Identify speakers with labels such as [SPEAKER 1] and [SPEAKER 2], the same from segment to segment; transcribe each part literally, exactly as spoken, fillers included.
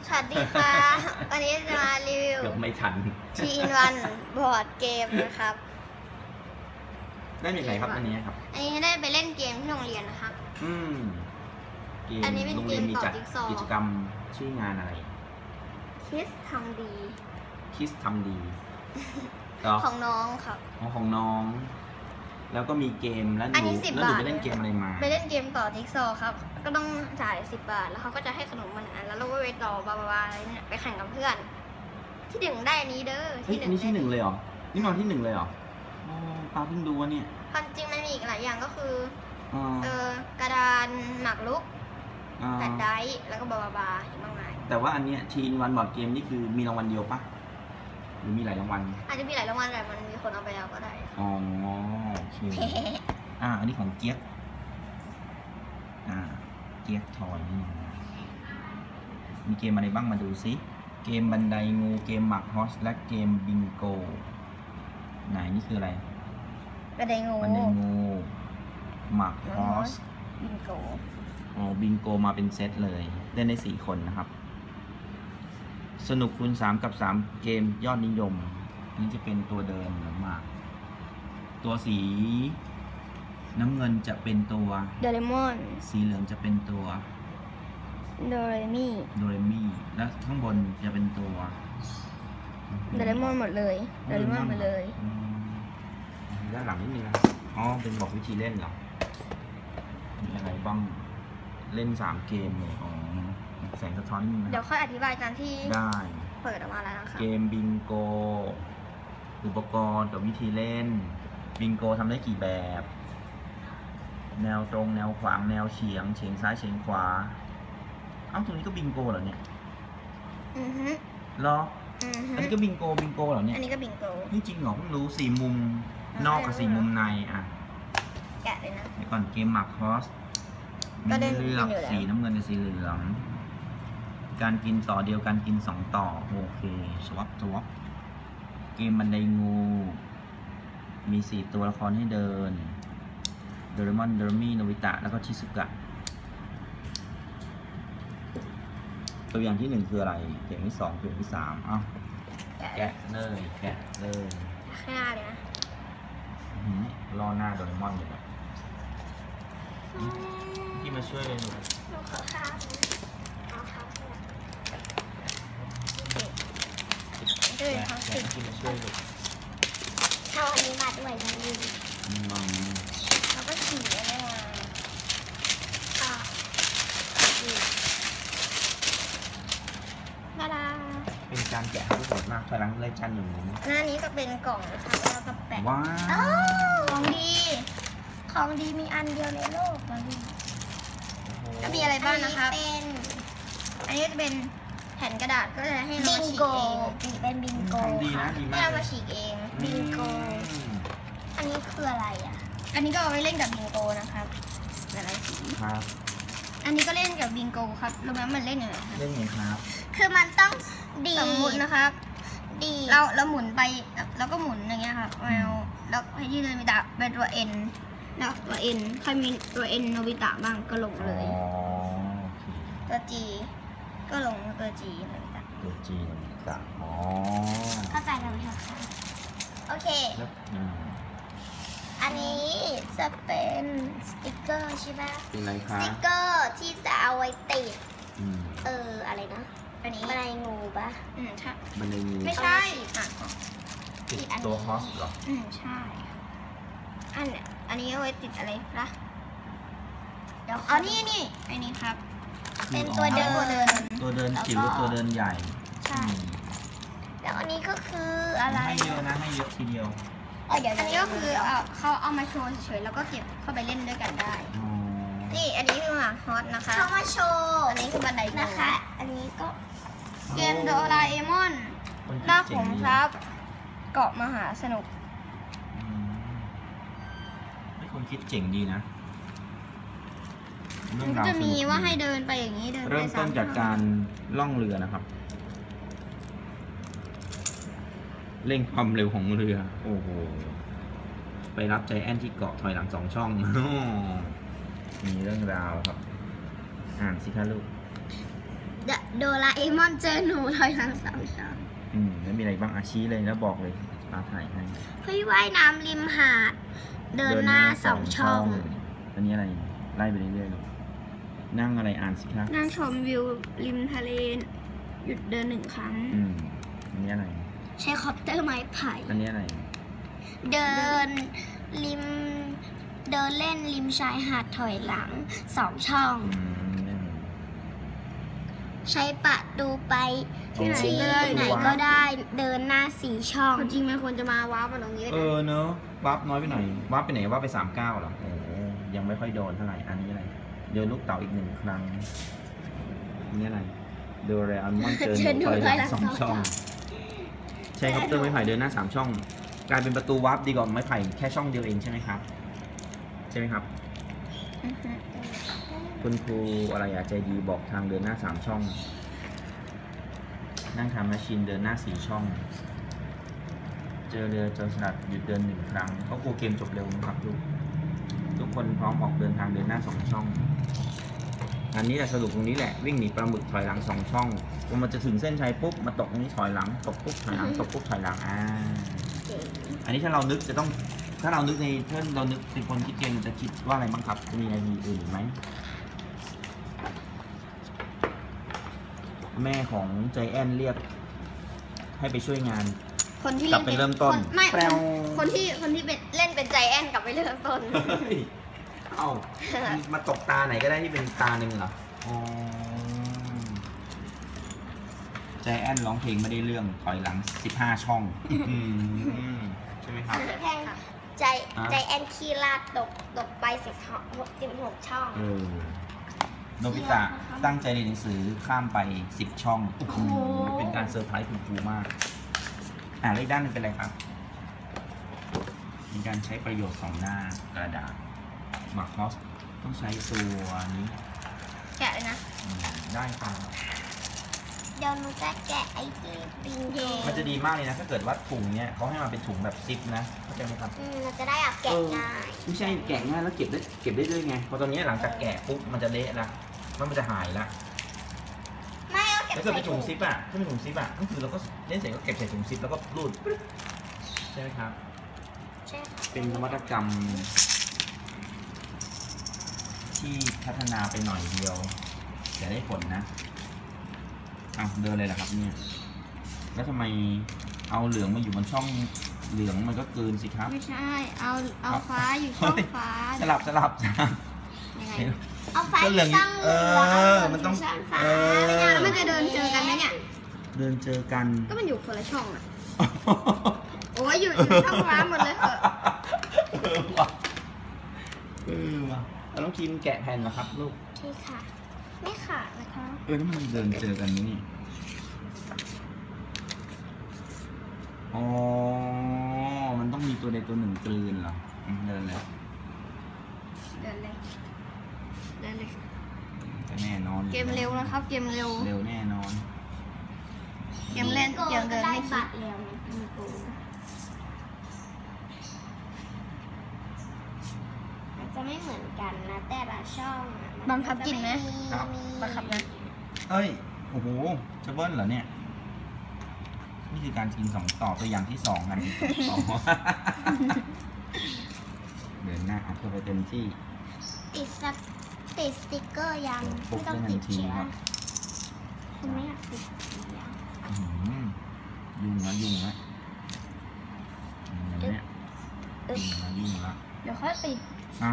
[SPEAKER 1] สวัสดีค่ะ วันนี้จะมารีวิว
[SPEAKER 2] เกือบไม่ทัน
[SPEAKER 1] ทีอินวันบอร์ดเกมนะครับ
[SPEAKER 2] ได้จากไหนครับอันนี้ครับ
[SPEAKER 1] อันนี้ได้ไปเล่นเกมที่โรงเรียนนะครับ
[SPEAKER 2] อืมเกม
[SPEAKER 1] อันนี้เป็น
[SPEAKER 2] โรงเรียน
[SPEAKER 1] เกม
[SPEAKER 2] มี
[SPEAKER 1] ต่อ
[SPEAKER 2] จัด
[SPEAKER 1] จิ๊กซอว์
[SPEAKER 2] กิจกรรมชื่องานอะไร
[SPEAKER 1] คิสทำดี
[SPEAKER 2] คิสทำดีต่อ
[SPEAKER 1] ของน้องครับ
[SPEAKER 2] ของของน้อง แล้วก็มีเกมแล้วห
[SPEAKER 1] อัน
[SPEAKER 2] นู
[SPEAKER 1] นี้สิบ
[SPEAKER 2] แล้วหนู
[SPEAKER 1] บาท
[SPEAKER 2] ไปเล่นเกมอะไรมา
[SPEAKER 1] ไปเล่นเกมต่อจิ๊กซอว์ครับ ก็ต้องจ่ายสิบบาท แล้วเขาก็จะให้ขนมมาหนึ่งอัน แล้วเราก็ไปต่อบาบาอะไรเนี่ยไปแข่งกับเพื่อน ที่หนึ่งได้อันนี้เด้อ
[SPEAKER 2] เฮ้ยอันนี้ที่หนึ่งเลยเหรอ นี่มาที่หนึ่งเลยเหรอโอ้ปาเพิ่งดูวะเนี่ย
[SPEAKER 1] ความจริงมันมีอีกหลายอย่างก็คือ
[SPEAKER 2] อ่า
[SPEAKER 1] เออกระดานหมากรุก
[SPEAKER 2] อ่า
[SPEAKER 1] แปดไดส์แล้วก็บาบาบาอีกมากมาย
[SPEAKER 2] แต่ว่าอันเนี้ยทีนวันบอร์ดเกมนี่คือมีรางวัลเดียวปะหรือมีหลายรางวัล
[SPEAKER 1] อาจจะมีหลายรางวัลแต่มันมีคนเอาไปแล้วก็ได้
[SPEAKER 2] อ๋อโอเค อ่า อันนี้ของเกียกอ่า เกียกทอยนี่นะมีเกมอะไรบ้างมาดูซิ เกมบันไดงู เกมหมากฮอส และเกมบิงโก ไหนนี่คืออะไร
[SPEAKER 1] กระไดงู
[SPEAKER 2] บันไดงูหมากฮอส
[SPEAKER 1] บิงโก
[SPEAKER 2] อ๋อ บิงโกมาเป็นเซตเลย เล่นได้สี่คนนะครับ สนุกคูณสามกับสามเกมยอดนิยม นี่จะเป็นตัวเดินหรือหมาก ตัวสีน้ำเงินจะเป็นตัว
[SPEAKER 1] โดเรมอน
[SPEAKER 2] สีเหลืองจะเป็นตัว
[SPEAKER 1] โดเรมิ
[SPEAKER 2] โดเรมี่และข้างบนจะเป็นตัว
[SPEAKER 1] โดเรมอนหมดเลยโดเรมอนหมดเลย
[SPEAKER 2] อืมด้านหลังนิดนึงนะอ๋อเป็นบอกวิธีเล่นเหรอมีอะไรบ้างเล่นสามเกมเลยอ๋อแสงสะท้อนนิดนึงนะ
[SPEAKER 1] เดี๋ยวค่อยอธิบายกันที่
[SPEAKER 2] ได้
[SPEAKER 1] เปิดออกมาแล้วนะคะ
[SPEAKER 2] เกมบิงโกอุปกรณ์กับวิธีเล่นบิงโกทำได้กี่แบบ แนวตรงแนวขวางแนวเฉียงเฉียงซ้ายเฉียงขวาเอ้าตรงนี้ก็บิงโกเหรอเนี่ย
[SPEAKER 1] อือฮึ
[SPEAKER 2] เหรอ
[SPEAKER 1] อือฮึ
[SPEAKER 2] อันนี้ก็บิงโกบิงโกเหรอเนี่ย
[SPEAKER 1] อันนี้ก็บิงโก
[SPEAKER 2] นี่จริงเหรอเพิ่งรู้สี่มุมนอกกับสี่มุมในอ่ะ
[SPEAKER 1] แกะเลยนะ
[SPEAKER 2] เดี๋ยวก่อนเกมหมากคอส
[SPEAKER 1] ก็
[SPEAKER 2] มี
[SPEAKER 1] เล่น
[SPEAKER 2] เลือก
[SPEAKER 1] กินอยู่แล้ว
[SPEAKER 2] สีน้ำเงินกับสีเหลือง การกินต่อเดียวกันกินสองต่อโอเคสวับสวับเกมบันไดงู มีสี่ตัวละครให้เดินโดเรมอนโดเรมี่โนบิตะแล้วก็ชิซุกะตัวอย่างที่หนึ่งคืออะไรตัวอย่างที่สองตัวอย่างที่สามอ้าว
[SPEAKER 1] แกะ
[SPEAKER 2] แกะเลยแกะเลย
[SPEAKER 1] ข้างหน้าเลยนะ
[SPEAKER 2] อื้อหือล่อหน้าโดเรมอนอยู่แบบที่มาช่วยเลยหนู
[SPEAKER 1] หนูขอข้าวเอาข้าวเดิน
[SPEAKER 2] แกะ
[SPEAKER 1] ทั้ง
[SPEAKER 2] แกะ
[SPEAKER 1] สิบ
[SPEAKER 2] ที่มาช่วยลูก
[SPEAKER 1] เอาอันนี้มาด้วยนะดี
[SPEAKER 2] มัง
[SPEAKER 1] แล้วก็ฉี่ได้มาอ่าดาดา
[SPEAKER 2] เป็นการแกะที่โหดมากพลังเลยจันหนู
[SPEAKER 1] หน้านี้ก็เป็นกล่องนะคะแล้วก็แปะ
[SPEAKER 2] ว้า
[SPEAKER 1] อ้าว
[SPEAKER 2] ว
[SPEAKER 1] ของดี ของดีมีอันเดียวในโลกนะพี่ก็มีอะไรบ้างนะครับเป็นอันนี้จะเป็นแผ่นกระดาษก็จะให้เราฉีกเองเป็นบิงโก
[SPEAKER 2] ทำดีนะดี
[SPEAKER 1] ให้
[SPEAKER 2] มาก
[SPEAKER 1] เรา
[SPEAKER 2] เล
[SPEAKER 1] มาย ฉีกเองบิงโก
[SPEAKER 2] อืม
[SPEAKER 1] อันนี้คืออะไรอ่ะ อันนี้ก็เอาไว้เล่นกับบิงโกนะครับหลายๆสี
[SPEAKER 2] ครับ
[SPEAKER 1] อันนี้ก็เล่นกับบิงโกครับรู้ไหมมันเล่นยังไงครับ
[SPEAKER 2] เล่นไงครับ
[SPEAKER 1] คือมันต้องดีสมมตินะครับ ดีเราเราหมุนไปแล้วก็หมุนอย่างเงี้ยครับแล้วแล้วให้ที่โนบิตะเป็นตัว N แล้วตัว N ใครมีตัว N โนบิตะบ้างก็ลงเลย
[SPEAKER 2] อ๋อโอเค
[SPEAKER 1] ตัว G ก็ลงตัว G โนบิตะ
[SPEAKER 2] ตัวจีนจ้ะอ๋อ
[SPEAKER 1] เข้าใจกันไหมครับโอเค
[SPEAKER 2] แล้วอืม
[SPEAKER 1] อันนี้จะเป็นสติกเกอร์ใช่ไหม
[SPEAKER 2] เป็นไรค
[SPEAKER 1] ส
[SPEAKER 2] รับ
[SPEAKER 1] ติกเกอร์ที่จะเอาไว้ติด
[SPEAKER 2] อืม
[SPEAKER 1] เอออะไรนะอันนี้บันไดงูปะอืมใช่
[SPEAKER 2] บันไดงู
[SPEAKER 1] ไม่ใช่อ่ะ
[SPEAKER 2] ติดตัวฮอสเหรอ
[SPEAKER 1] อืมใช่ อันเนี้ยอันนี้เอาไว้ติดอะไรล่ะเดี๋ยวเอานี่นี่อันนี้ครับ เป็นตัวเดิน
[SPEAKER 2] ตัวเดินจิ๋วกับตัวเดินใหญ่
[SPEAKER 1] ใช่
[SPEAKER 2] อืม
[SPEAKER 1] แล้วอันนี้ก็คืออะไร
[SPEAKER 2] ให้เยอะนะให้เยอะทีเดียว
[SPEAKER 1] เออเดี๋ยวอันนี้ก็คือเอาเขาเอามาโชว์เฉยๆแล้วก็เก็บเข้าไปเล่นด้วยกันได้
[SPEAKER 2] อ๋อ
[SPEAKER 1] นี่อันนี้คือหมากฮอตนะคะเขามาโชว์อันนี้คือบันไดนะคะ อันนี้ก็เกมโดราเอมอน
[SPEAKER 2] คนคิด
[SPEAKER 1] หน้าข
[SPEAKER 2] เจ๋
[SPEAKER 1] อง
[SPEAKER 2] ดี
[SPEAKER 1] ครับ เกาะมหาสนุก
[SPEAKER 2] อืมไม่คนคิดเจ๋งดีนะเรื่
[SPEAKER 1] มั
[SPEAKER 2] อน งราว
[SPEAKER 1] จะมี
[SPEAKER 2] สนุก
[SPEAKER 1] ว่า
[SPEAKER 2] ดี
[SPEAKER 1] ให้เดินไปอย่างนี้เดินไป
[SPEAKER 2] เริ่มต้น
[SPEAKER 1] ส
[SPEAKER 2] จากการล่องเรือนะครับ เร่งความเร็วของเรือ โอ้โห ไปรับใจแอนที่เกาะถอยหลังสองช่อง มีเรื่องราวครับ อ่านสิคะลูก
[SPEAKER 1] The โดราเอมอนเจอหนูถอยหลังสามช่อง
[SPEAKER 2] อืมแล้วมีอะไรบ้างอาชี้เลยแล้วบอกเลยตาถ่ายให้
[SPEAKER 1] เฮ้ยว่ายน้ำริมหาดเดินหน้าสองช่อง
[SPEAKER 2] อันนี้อะไรไล่ไปเรื่อยๆลูกนั่งอะไรอ่านสิครับ
[SPEAKER 1] นั่งชมวิวริมทะเลหยุดเดินหนึ่งครั้ง
[SPEAKER 2] อืมอันนี้อะไร
[SPEAKER 1] ใช้คอปเตอร์ไม้ไผ่
[SPEAKER 2] อันนี้อะไร
[SPEAKER 1] เดินริมเดินเล่นริมชายหาดถอยหลังสองช่อง
[SPEAKER 2] อืมนี่อะไร
[SPEAKER 1] ใช้ประตูไป
[SPEAKER 2] ที่ไหน
[SPEAKER 1] ที่
[SPEAKER 2] ก็ได้
[SPEAKER 1] ไหนก็ได้เดินหน้าสี่ช่อง
[SPEAKER 3] จริงไหมควรจะมาว้าวมาตรงนี้เลย
[SPEAKER 2] เอ
[SPEAKER 3] นะ
[SPEAKER 2] อเนอะวับน้อยไปหน่อยวับไปไหนวับไปสามเก้าหรอโอ้โหยังไม่ค่อยโดนเท่าไหร่อันนี้อะไรเดินลูกเต่าอีกหนึ่งครั้งอันนี้อะไรเดเรอันมอนเจอหนูถอยหลังสองช่องใช้คอปเตอร์ไม้ไผ่เดินหน้าสามช่อง กลายเป็นประตูวับดีกว่าไม้ไผ่แค่ช่องเดียวเองใช่ไหมครับใช่ไหมครับ
[SPEAKER 1] อือฮึ
[SPEAKER 2] คุณครูอะไรอะใจดีบอกทางเดินหน้าสามช่อง นั่งทำแมชชีนเดินหน้าสี่ช่อง เจอเรือเจอสลัดหยุดเดินหนึ่งครั้งเพราะครูเกมจบเร็วนะครับลูกทุกคนพร้อมออกเดินทางเดินหน้าสองช่อง อันนี้แหละสรุปตรงนี้แหละวิ่งหนีปลาหมึกถอยหลังสองช่องพอมันจะถึงเส้นชัยปุ๊บมาตกตรงนี้ถอยหลังตกปุ๊บถอยหลังตกปุ๊บถอยหลังอ่า
[SPEAKER 1] เจ๋ง
[SPEAKER 2] อันนี้ถ้าเรานึกจะต้องถ้าเรานึกในถ้าเรานึกเป็นคนคิดเกมจะคิดว่าอะไรบ้างครับจะมีอะไรอื่นอีกไหมแม่ของใจแอนเรียกให้ไปช่วยงาน
[SPEAKER 1] คนที่
[SPEAKER 2] กลับไปเริ่มต้น
[SPEAKER 1] คไม่
[SPEAKER 2] แปลว
[SPEAKER 1] คนที่คนที่เป็นเล่นเป็นใจแอนกลับไปเริ่มต้น
[SPEAKER 2] เฮ้ยเอ้ามาตกตาไหนก็ได้ที่เป็นตาหนึ่งเหรออ๋อใจแอนร้องเพลงไม่ได้เรื่องถอยหลังสิบห้าช่องอืมใช่ไหมครับ
[SPEAKER 1] แพงใจใจแอนคีราดตกตกไปสิบสิบหกช่อง
[SPEAKER 2] เออโนบิตะตั้งใจเรียนหนังสือข้ามไปสิบช่องโอ้โหเป็นการเซอร์ไพรส์คุณครูมาก อ่าเลขด้านนึงเป็นอะไรครับเป็นการใช้ประโยชน์สองหน้ากระดาษมาคอสต้องใช้ตัวนี้
[SPEAKER 1] แกะเลยนะ
[SPEAKER 2] อืมได้ครับ
[SPEAKER 1] เดี๋ยวหนูจะแกะไอ้ที่ปิงเท
[SPEAKER 2] มันจะดีมากเลยนะ ถ้าเกิดว่าถุงเนี้ยเขาให้มาเป็นถุงแบบซิปนะเข้าใจไหมครับ
[SPEAKER 1] อืมเราจะได้อ่ะแกะง่าย
[SPEAKER 2] ไม่ใช่แกะง่ายแล้วเก็บได้เก็บได้ด้วยไงเพราะตอนนี้หลังจากแกะปุ๊บมันจะเละละมันจะหายละ
[SPEAKER 1] ไม่เอาเก็บ
[SPEAKER 2] ถ้าเกิด
[SPEAKER 1] ใส่
[SPEAKER 2] เป็น
[SPEAKER 1] ถุ
[SPEAKER 2] ถุ
[SPEAKER 1] ง
[SPEAKER 2] งซิปอ่ะถ้าเป็นถุงซิปอ่ะก็คือเราก็เล่นเสร็จก็เก็บใส่ถุงซิปแล้วก็รูดปึ๊บใช่ไหมครับ
[SPEAKER 1] ใช่ค่ะ
[SPEAKER 2] เป็นนวัตกรรม ที่พัฒนาไปหน่อยเดียวแต่ได้ผลนะอ้าวเดินเลยเหรอครับเนี่ยแล้วทำไมเอาเหลืองมาอยู่บนช่องเหลืองมันก็เกินสิครับ
[SPEAKER 3] ไม่ใช่ เอาเอา
[SPEAKER 2] ครับ
[SPEAKER 3] ฟ้าอยู่ช่อง
[SPEAKER 2] เฮ้ย
[SPEAKER 3] ฟ้า
[SPEAKER 2] สลับสลับสลับ
[SPEAKER 3] ยังไง
[SPEAKER 1] เอาไฟ
[SPEAKER 2] ก็เหลือง
[SPEAKER 1] ช่อง
[SPEAKER 2] เอ
[SPEAKER 1] เหลือง
[SPEAKER 2] อมันต้อง
[SPEAKER 1] ช่องฟ้า
[SPEAKER 2] เออ
[SPEAKER 3] แล้วมันจะเดินเจอกันไหมเนี่ย
[SPEAKER 2] เดินเจอกัน
[SPEAKER 3] ก็มันอยู่คนละช่องอ่ะ โอ้ยอยู่อยู่ช่องฟ้าหมดเลยเหรอ
[SPEAKER 2] เออว่ะเออว่ะเราต้องทีมแกะแผ่นนะครับลูก
[SPEAKER 1] ใช่ค่ะ ไม่ขาดนะคะ
[SPEAKER 2] เออนี่มันเดินเจอกันนี่อ๋อ มันต้องมีตัวใดตัวหนึ่งกลืนเหรออืมเดินเลย
[SPEAKER 3] เดินเลยเดินเลย
[SPEAKER 2] ก็แน่นอน
[SPEAKER 3] เกมเร็วนะครับ เกมเร็ว
[SPEAKER 2] เร็วแน่นอน
[SPEAKER 3] เกมเล่นเกมเดินไม่คิ
[SPEAKER 1] บั
[SPEAKER 3] ด
[SPEAKER 1] ตรเร็วมีโกมันจะไม่เหมือนกันนะ แต่ละช่องอะมั
[SPEAKER 3] บังคับกินไหม
[SPEAKER 2] ครับ
[SPEAKER 1] มี
[SPEAKER 3] บังคับนะ
[SPEAKER 2] เอ้ย โอ้โห จะเบิ้ลเหรอเนี่ย นี่คือการกินสองต่อตัวอย่างที่สองกันสองต่อ เดินหน้าอัพเข้าไปเต็มที่
[SPEAKER 1] ติดสกติดสติ๊กเกอร์ยัง
[SPEAKER 2] ปุ๊
[SPEAKER 1] ไม่
[SPEAKER 2] บ
[SPEAKER 1] ต้อง
[SPEAKER 2] ได้ทั
[SPEAKER 1] ติ
[SPEAKER 2] น
[SPEAKER 1] ด
[SPEAKER 2] ที
[SPEAKER 1] เชื้อ
[SPEAKER 2] ครับ
[SPEAKER 1] คุณไม่อยากติดยัง
[SPEAKER 2] อื้อหือยุ่งละยุ่งละอย่างเนี้ยยุ่งละยุ่งละ
[SPEAKER 3] เดี๋ยวค่อยติด
[SPEAKER 2] อ่ะ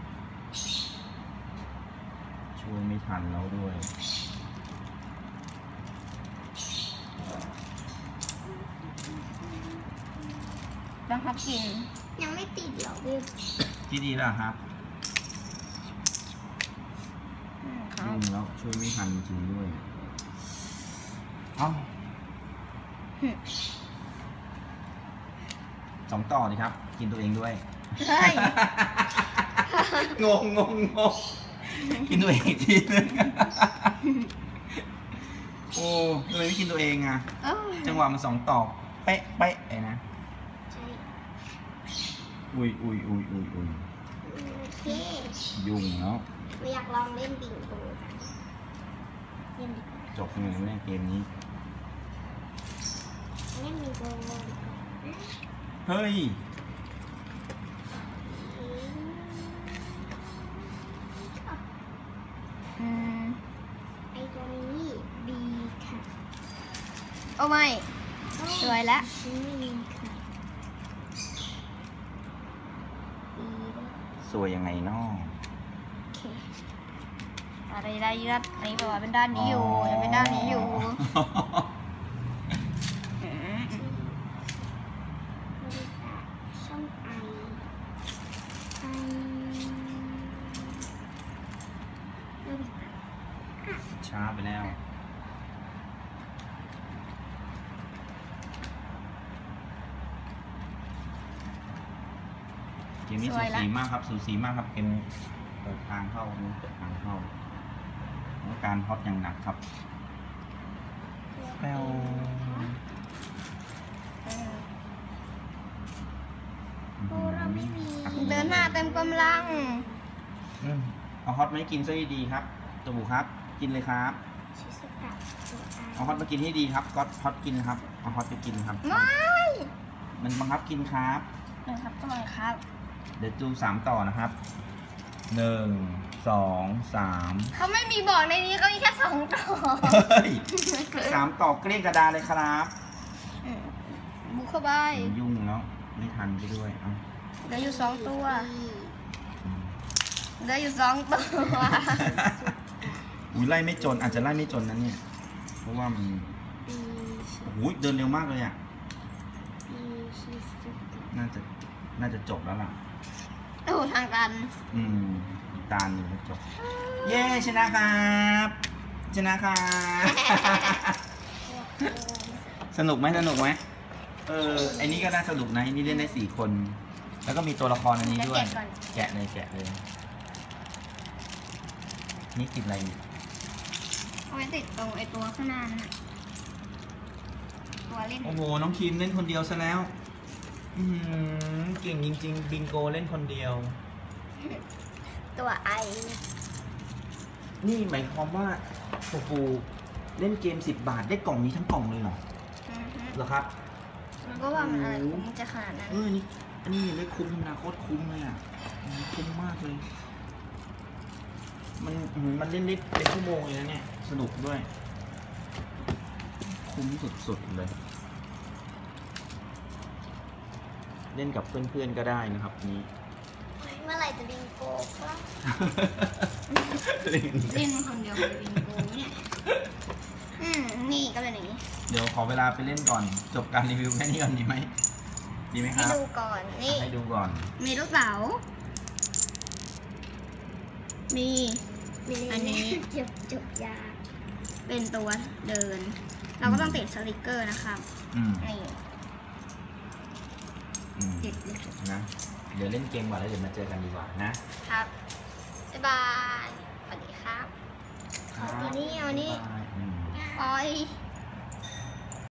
[SPEAKER 2] ช่วยไม่ทันแล้วด้วย
[SPEAKER 3] บังคับกิน
[SPEAKER 1] ยังไม่ติดหรอกวิว
[SPEAKER 2] ที่ดีแล้วครับ
[SPEAKER 3] อืมครับ
[SPEAKER 2] ยุ่งแล้วช่วยไม่ทันจริงด้วยเอ้าสองต่อดีครับ กินตัวเองด้วย
[SPEAKER 3] เฮ้ย
[SPEAKER 2] งงงงงงกินตัวเองอีกทีนึงโอ้ทำไมไม่กินตัวเองอ่ะ
[SPEAKER 3] เอ้า
[SPEAKER 2] จังหวะมันสองต่อ เป๊ะเป๊ะไอ้นะ
[SPEAKER 1] ใช่
[SPEAKER 2] อุ้ยอุ้ยอุ้ยอุ้ยอุ้ย
[SPEAKER 1] โอเค
[SPEAKER 2] ยุ่งแล้ว
[SPEAKER 1] เราอยากลองเล่นบิงโกกันเล่นดีกว่า
[SPEAKER 2] จบเลยในเกมนี้
[SPEAKER 3] เล่นมีโกง
[SPEAKER 2] เฮ้ย
[SPEAKER 1] อืม
[SPEAKER 3] ไอตัวนี้บีค่ะ
[SPEAKER 1] โอ้ไม่สวยแล้ว
[SPEAKER 3] บีค่ะบีด้วย
[SPEAKER 2] สวยยังไงน้อ
[SPEAKER 3] โอเค
[SPEAKER 1] อะไรได้ยัดอันนี้แปลว่าเป็นด้านนี้อยู่ยังเป็นด้านนี้อยู่อืม
[SPEAKER 3] บริษัทช่องไอไอ
[SPEAKER 2] ช้าไปแล้วเกมนี้สูสีมากครับสูสีมากครับเกมเปิดทางเข้านี้เปิดทางเข้าแล้วการฮอตอย่างหนักครับแปว
[SPEAKER 3] โอ้เราไม่มี
[SPEAKER 1] เดินหน้าเต็มกำลัง
[SPEAKER 2] อืมเอาฮอตมาให้กินซะดีๆครับตัวบุครับ กินเลยครับ
[SPEAKER 3] ชิสกะตัวไอ
[SPEAKER 2] เอาฮอตมากินให้ดีครับก็ฮอตกินครับเอาฮอตไปกินครับ
[SPEAKER 1] ไม่
[SPEAKER 2] มันบังคับกินครับ
[SPEAKER 1] นะครับต้องเลยครับ
[SPEAKER 2] เดี๋ยวดูสามต่อนะครับหนึ่งสองสาม
[SPEAKER 1] เขาไม่มีบอกในนี้เขามีแค่สองต่อ
[SPEAKER 2] เฮ้ยสามต่อเกลี้ยงกระดานเลยครับ
[SPEAKER 1] อืมบุกเข้าไป
[SPEAKER 2] ยุ่งแล้วไม่ทันไปด้วยเอ้า
[SPEAKER 1] เหลืออยู่สองตัว
[SPEAKER 3] บี
[SPEAKER 2] อืม
[SPEAKER 1] เหลืออยู่สองตัว
[SPEAKER 2] อุ้ยไล่ไม่จนอาจจะไล่ไม่จนนะเนี่ยเพราะว่ามัน
[SPEAKER 3] บีชิ
[SPEAKER 2] โอ้ยเดินเร็วมากเลยอ่ะ
[SPEAKER 3] บีชิสกะ
[SPEAKER 2] น่าจะน่าจะจบแล้วล่ะ
[SPEAKER 1] โอ้โหทางตัน
[SPEAKER 2] อืมอีกตาหนึ่งจบ เย้ชนะครับชนะครับ สนุกไหมสนุกไหมเออไอ้นี่ก็น่าสนุกนะไอ้นี่เล่นได้สี่คน แล้วก็มีตัวละครอันนี้ด้วย แกะเลยแกะเลย นี่ติดอะไรเนี่ย
[SPEAKER 1] เอาไว้ติดตรงไอตัวข้างหน้านั่นน่ะตัวเล่น
[SPEAKER 2] โอ้โห น้องคิมเล่นคนเดียวซะแล้ว อืมเก่งจริง ๆ บิงโกเล่นคนเดียว
[SPEAKER 3] ตัวไอ
[SPEAKER 2] นี่หมายความว่าโอ้โหเล่นเกมสิบบาทได้กล่องนี้ทั้งกล่องเลยเหรอ
[SPEAKER 1] อือฮึ
[SPEAKER 2] เหรอครับ
[SPEAKER 1] มันก็ว่ามันอะไรคุ้มจะขนาดนั้น
[SPEAKER 2] เออนี่อันนี้ได้คุ้มนะโคตรคุ้มเลยอ่ะอืมคุ้มมากเลย มันอืมมันเล่นได้เป็นชั่วโมงเลยนะเนี่ย สนุกด้วย คุ้มสุดๆเลย เล่นกับเพื่อนๆก็ได้นะครับอันนี้
[SPEAKER 3] เมื่อไหร่จะบิงโกก็
[SPEAKER 2] เล่น
[SPEAKER 1] เล่นคนเดียวเลยบิงโกเนี่ย อืมนี่ก็เป็นอย่างนี้
[SPEAKER 2] เดี๋ยวขอเวลาไปเล่นก่อน จบการรีวิวแค่นี้ก่อนดีไหม ดีไหมค
[SPEAKER 1] ให้
[SPEAKER 2] รับ
[SPEAKER 1] ดูก่อน นี่
[SPEAKER 2] ให้ดูก่อน
[SPEAKER 1] มีลูกเต๋า มี
[SPEAKER 3] มี
[SPEAKER 1] อันนี้
[SPEAKER 3] จบจบยาก
[SPEAKER 1] เป็นตัวเดิน เราก็ต้องติดสติกเกอร์นะครับ
[SPEAKER 2] อืม
[SPEAKER 1] นี่
[SPEAKER 2] อืม
[SPEAKER 1] ติดเลย
[SPEAKER 2] นะ เดี๋ยวเล่นเกมก่อนแล้วเดี๋ยวมาเจอกันดีกว่านะ
[SPEAKER 1] ครับ บ๊ายบาย สวัสดีครับ
[SPEAKER 2] ครับ
[SPEAKER 1] เอานี่เอานี่
[SPEAKER 2] บ๊ายบายอืม
[SPEAKER 1] ปล่อย